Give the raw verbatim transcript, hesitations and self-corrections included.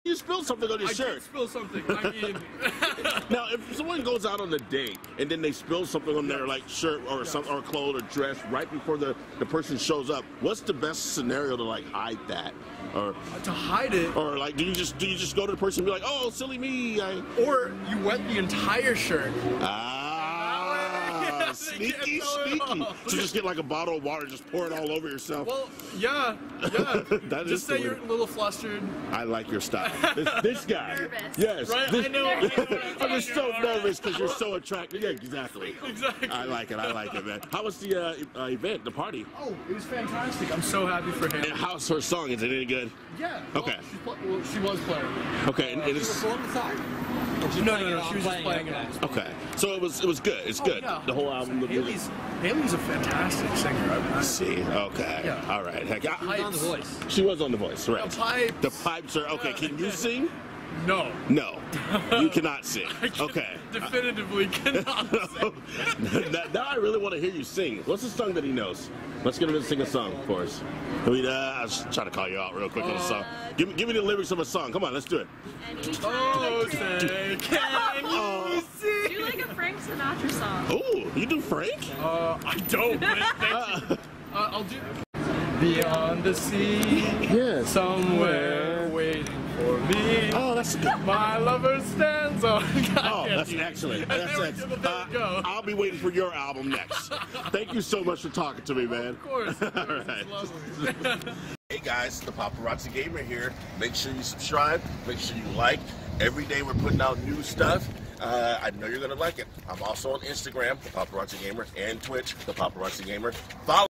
You spilled something on your I shirt. I did spill something. I mean... Now, if someone goes out on a date and then they spill something on their like shirt or yes. some or clothes or dress right before the, the person shows up, what's the best scenario to like hide that? Or uh, to hide it? Or like, do you just do you just go to the person and be like, oh, silly me? I... Or you wet the entire shirt. Ah. Sneaky, sneaky. So just get like a bottle of water, just pour it all over yourself. Well, yeah, yeah. That just is say you're a little flustered. I like your style. This, this guy. Nervous. Yes. Right? This, I know. I'm just so nervous because you're so attractive. Yeah, exactly. Exactly. I like it. I like it, man. How was the uh, uh, event, the party? Oh, it was fantastic. I'm so happy for him. And how's her song? Is it any good? Yeah. Okay. Well, she, well, she was playing. Okay. And it is. No, no, no. She was just playing it. Okay. So it was. It was good. It's good. Oh, yeah. The whole album. The music. Hayley's, Hayley's a fantastic singer. I mean, I See. Okay. Yeah. All right. Heck, I, She was on The Voice. She was on The Voice, right? The pipes. The pipes are okay. Can you sing? No. No. You cannot sing. I can Okay. Definitively cannot sing. now, now I really want to hear you sing. What's the song that he knows? Let's get him to sing a song for us. I mean, uh, I was trying to call you out real quick on a song. Give me, give me the lyrics of a song. Come on, let's do it. Oh, say, can you see? Do like a Frank Sinatra song. Oh, you do Frank? Uh, I don't. But thank you. Uh, I'll do. Beyond the sea, Yes. somewhere waiting for me. Oh, that's good. My lover stands on. Oh, that's excellent. That's there, excellent. there Uh, we go. I'll be waiting for your album next. Thank you so much for talking to me, man. Of course. Of course. All right. It's lovely. Hey guys, the Paparazzi Gamer here. Make sure you subscribe. Make sure you like. Every day we're putting out new stuff. Uh, I know you're gonna like it. I'm also on Instagram, the Paparazzi Gamer, and Twitch, the Paparazzi Gamer. Follow